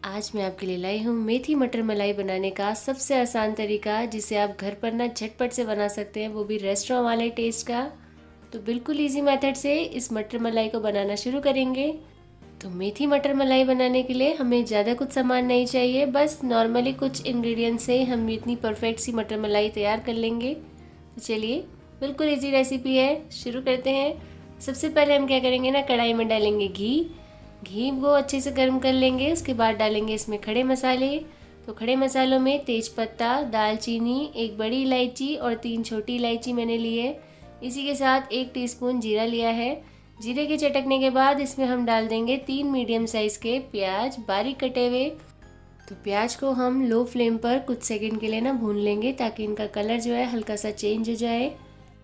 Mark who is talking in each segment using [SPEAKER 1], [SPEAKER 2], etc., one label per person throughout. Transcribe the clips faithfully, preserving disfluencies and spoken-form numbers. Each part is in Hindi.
[SPEAKER 1] आज मैं आपके लिए लाई हूँ मेथी मटर मलाई बनाने का सबसे आसान तरीका, जिसे आप घर पर ना झटपट से बना सकते हैं, वो भी रेस्टोरेंट वाले टेस्ट का। तो बिल्कुल इजी मेथड से इस मटर मलाई को बनाना शुरू करेंगे। तो मेथी मटर मलाई बनाने के लिए हमें ज़्यादा कुछ सामान नहीं चाहिए, बस नॉर्मली कुछ इंग्रेडिएंट्स से हम इतनी परफेक्ट सी मटर मलाई तैयार कर लेंगे। तो चलिए, बिल्कुल इजी रेसिपी है, शुरू करते हैं। सबसे पहले हम क्या करेंगे ना, कढ़ाई में डालेंगे घी। घी को अच्छे से गर्म कर लेंगे। उसके बाद डालेंगे इसमें खड़े मसाले। तो खड़े मसालों में तेज पत्ता, दालचीनी, एक बड़ी इलायची और तीन छोटी इलायची मैंने ली है। इसी के साथ एक टीस्पून जीरा लिया है। जीरे के चटकने के बाद इसमें हम डाल देंगे तीन मीडियम साइज़ के प्याज बारीक कटे हुए। तो प्याज को हम लो फ्लेम पर कुछ सेकंड के लिए ना भून लेंगे, ताकि इनका कलर जो है हल्का सा चेंज हो जाए।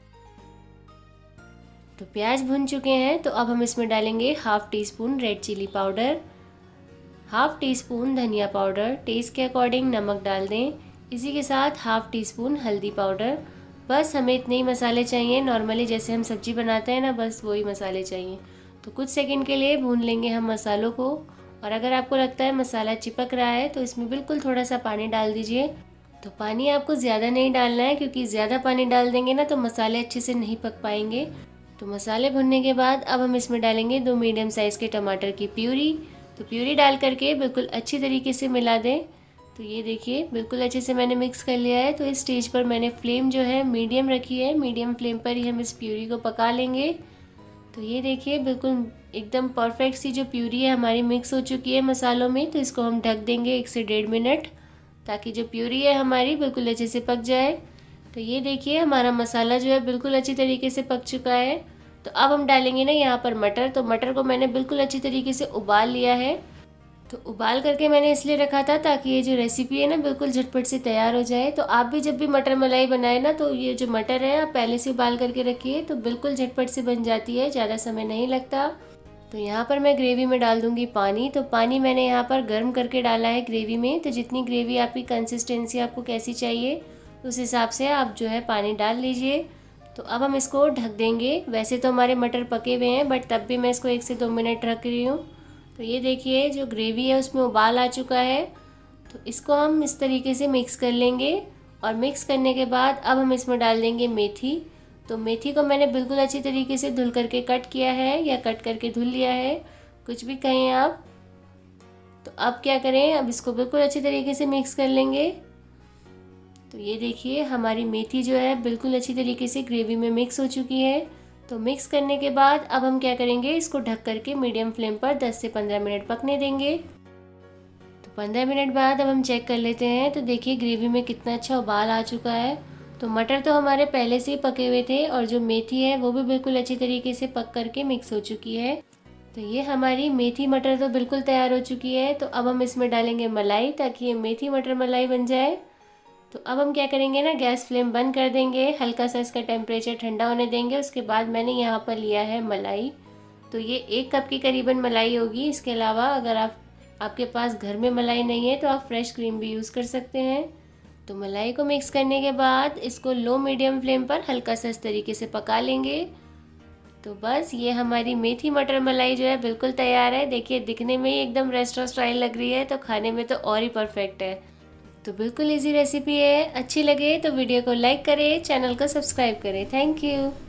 [SPEAKER 1] तो प्याज भुन चुके हैं, तो अब हम इसमें डालेंगे half teaspoon red chilli powder, half teaspoon धनिया पाउडर, टेस्ट के अकॉर्डिंग नमक डाल दें। इसी के साथ हाफ टी स्पून हल्दी पाउडर। बस हमें इतने ही मसाले चाहिए, नॉर्मली जैसे हम सब्जी बनाते हैं ना, बस वही मसाले चाहिए। तो कुछ सेकंड के लिए भून लेंगे हम मसालों को। और अगर आपको लगता है मसाला चिपक रहा है, तो इसमें बिल्कुल थोड़ा सा पानी डाल दीजिए। तो पानी आपको ज़्यादा नहीं डालना है, क्योंकि ज़्यादा पानी डाल देंगे ना तो मसाले अच्छे से नहीं पक पाएंगे। तो मसाले भुनने के बाद अब हम इसमें डालेंगे दो मीडियम साइज़ के टमाटर की प्यूरी। तो प्यूरी डाल करके बिल्कुल अच्छी तरीके से मिला दें। तो ये देखिए, बिल्कुल अच्छे से मैंने मिक्स कर लिया है। तो इस स्टेज पर मैंने फ्लेम जो है मीडियम रखी है। मीडियम फ्लेम पर ही हम इस प्यूरी को पका लेंगे। तो ये देखिए, बिल्कुल एकदम परफेक्ट सी जो प्यूरी है हमारी मिक्स हो चुकी है मसालों में। तो इसको हम ढक देंगे एक से डेढ़ मिनट, ताकि जो प्यूरी है हमारी बिल्कुल अच्छे से पक जाए। तो ये देखिए, हमारा मसाला जो है बिल्कुल अच्छी तरीके से पक चुका है। तो अब हम डालेंगे ना यहाँ पर मटर। तो मटर को मैंने बिल्कुल अच्छी तरीके से उबाल लिया है। तो उबाल करके मैंने इसलिए रखा था ताकि ये जो रेसिपी है ना बिल्कुल झटपट से तैयार हो जाए। तो आप भी जब भी मटर मलाई बनाए ना, तो ये जो मटर है आप पहले से उबाल करके रखिए, तो बिल्कुल झटपट से बन जाती है, ज़्यादा समय नहीं लगता। तो यहाँ पर मैं ग्रेवी में डाल दूँगी पानी। तो पानी मैंने यहाँ पर गर्म करके डाला है ग्रेवी में। तो जितनी ग्रेवी आपकी कंसिस्टेंसी आपको कैसी चाहिए, उस हिसाब से आप जो है पानी डाल लीजिए। तो अब हम इसको ढक देंगे। वैसे तो हमारे मटर पके हुए हैं, बट तब भी मैं इसको एक से दो मिनट रख रही हूँ। तो ये देखिए, जो ग्रेवी है उसमें उबाल आ चुका है। तो इसको हम इस तरीके से मिक्स कर लेंगे। और मिक्स करने के बाद अब हम इसमें डाल देंगे मेथी। तो मेथी को मैंने बिल्कुल अच्छी तरीके से धुल करके कट किया है, या कट करके धुल लिया है, कुछ भी कहें आप। तो अब क्या करें, अब इसको बिल्कुल अच्छी तरीके से मिक्स कर लेंगे। तो ये देखिए, हमारी मेथी जो है बिल्कुल अच्छी तरीके से ग्रेवी में मिक्स हो चुकी है। तो मिक्स करने के बाद अब हम क्या करेंगे, इसको ढक करके मीडियम फ्लेम पर दस से पंद्रह मिनट पकने देंगे। तो पंद्रह मिनट बाद अब हम चेक कर लेते हैं। तो देखिए, ग्रेवी में कितना अच्छा उबाल आ चुका है। तो मटर तो हमारे पहले से ही पके हुए थे, और जो मेथी है वो भी बिल्कुल अच्छी तरीके से पक करके मिक्स हो चुकी है। तो ये हमारी मेथी मटर तो बिल्कुल तैयार हो चुकी है। तो अब हम इसमें डालेंगे मलाई, ताकि ये मेथी मटर मलाई बन जाए। तो अब हम क्या करेंगे ना, गैस फ्लेम बंद कर देंगे, हल्का सा इसका टेम्परेचर ठंडा होने देंगे। उसके बाद मैंने यहाँ पर लिया है मलाई। तो ये एक कप की करीबन मलाई होगी। इसके अलावा अगर आप आपके पास घर में मलाई नहीं है, तो आप फ्रेश क्रीम भी यूज़ कर सकते हैं। तो मलाई को मिक्स करने के बाद इसको लो मीडियम फ्लेम पर हल्का सा इस तरीके से पका लेंगे। तो बस ये हमारी मेथी मटर मलाई जो है बिल्कुल तैयार है। देखिए, दिखने में ही एकदम रेस्टोरेंट स्टाइल लग रही है, तो खाने में तो और ही परफेक्ट है। तो बिल्कुल इजी रेसिपी है। अच्छी लगे तो वीडियो को लाइक करें, चैनल को सब्सक्राइब करें। Thank you.